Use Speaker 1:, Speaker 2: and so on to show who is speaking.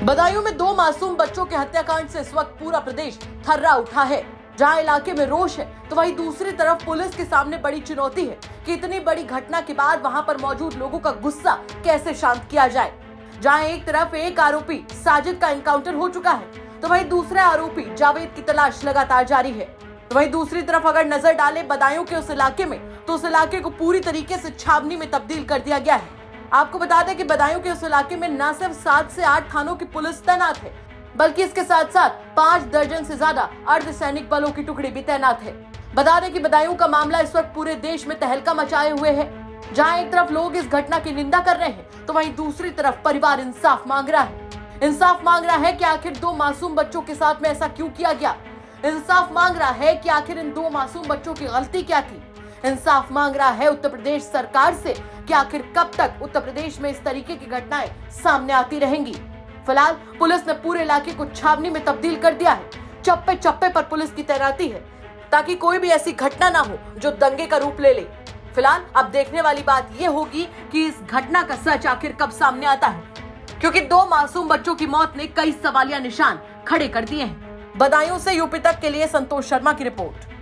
Speaker 1: बदायूं में 2 मासूम बच्चों के हत्याकांड से इस वक्त पूरा प्रदेश थर्रा उठा है। जहां इलाके में रोष है तो वहीं दूसरी तरफ पुलिस के सामने बड़ी चुनौती है कि इतनी बड़ी घटना के बाद वहां पर मौजूद लोगों का गुस्सा कैसे शांत किया जाए। जहां एक तरफ एक आरोपी साजिद का एनकाउंटर हो चुका है तो वहीं दूसरा आरोपी जावेद की तलाश लगातार जारी है। तो वहीं दूसरी तरफ अगर नजर डाले बदायूं के उस इलाके में तो उस इलाके को पूरी तरीके से छावनी में तब्दील कर दिया गया है। आपको बता दें कि बदायूं के उस इलाके में न सिर्फ 7 से 8 थानों की पुलिस तैनात है बल्कि इसके साथ साथ 5 दर्जन से ज्यादा अर्धसैनिक बलों की टुकड़ी भी तैनात है। बता दें कि बदायूं का मामला इस वक्त पूरे देश में तहलका मचाए हुए है। जहां एक तरफ लोग इस घटना की निंदा कर रहे हैं तो वहीं दूसरी तरफ परिवार इंसाफ मांग रहा है। इंसाफ मांग रहा है कि आखिर 2 मासूम बच्चों के साथ में ऐसा क्यों किया गया। इंसाफ मांग रहा है कि आखिर इन 2 मासूम बच्चों की गलती क्या थी। इंसाफ मांग रहा है उत्तर प्रदेश सरकार से कि आखिर कब तक उत्तर प्रदेश में इस तरीके की घटनाएं सामने आती रहेंगी। फिलहाल पुलिस ने पूरे इलाके को छावनी में तब्दील कर दिया है। चप्पे चप्पे पर पुलिस की तैनाती है ताकि कोई भी ऐसी घटना ना हो जो दंगे का रूप ले ले। फिलहाल अब देखने वाली बात यह होगी कि इस घटना का सच आखिर कब सामने आता है, क्योंकि 2 मासूम बच्चों की मौत ने कई सवालिया निशान खड़े कर दिए हैं। बदायूं से यूपी तक के लिए संतोष शर्मा की रिपोर्ट।